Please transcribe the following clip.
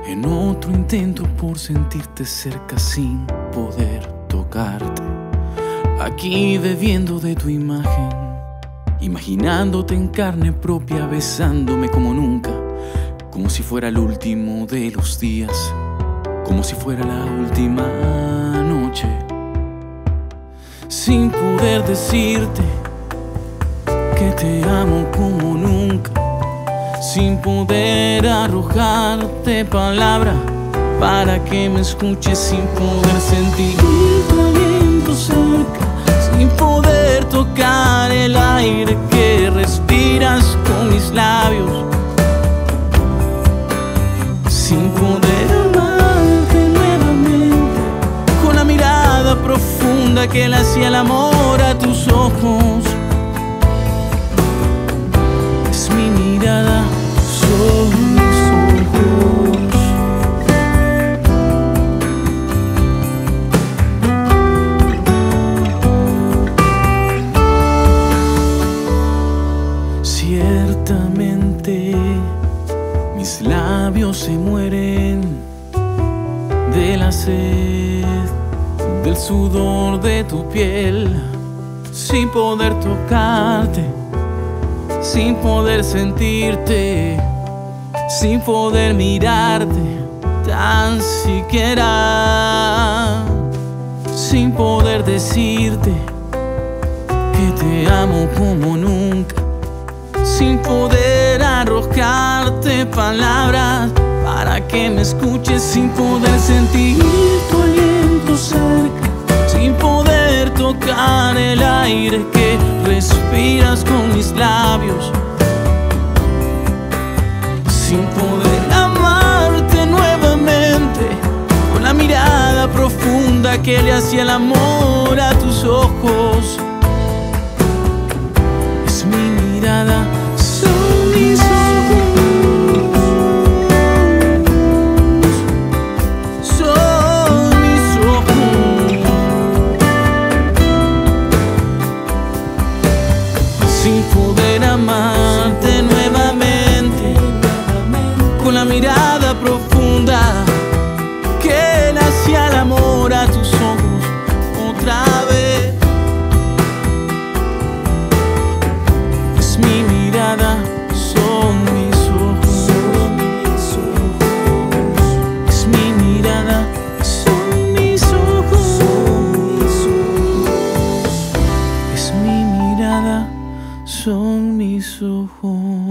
en otro intento por sentirte cerca sin poder tocarte. Aquí bebiendo de tu imagen, imaginándote en carne propia, besándome como nunca, como si fuera el último de los días, como si fuera la última noche. Sin poder decirte que te amo como nunca, sin poder arrojarte palabra para que me escuches, sin poder sentir tu aliento cerca, sin poder tocar el aire que respiras con mis labios, sin poder amarte nuevamente con la mirada profunda que le hacía el amor a tus ojos. Es mi mirada, son mis ojos. Ciertamente mis labios se mueren de la sed, del sudor de tu piel, sin poder tocarte, sin poder sentirte, sin poder mirarte tan siquiera, sin poder decirte que te amo como nunca, sin poder arrojarte palabras para que me escuches, sin poder sentir tu aliento cerca, sin poder tocar el aire que respiras con mis labios, sin poder amarte nuevamente con la mirada profunda que le hacía el amor a tus ojos. Es mi mirada, son mis ojos. Sin poder amarte nuevamente con la mirada profunda que le hacía el amor a tus ojos otra vez. Es mi mirada, son mis ojos. Es mi mirada, son mis ojos. Es mi mirada, son mis ojos.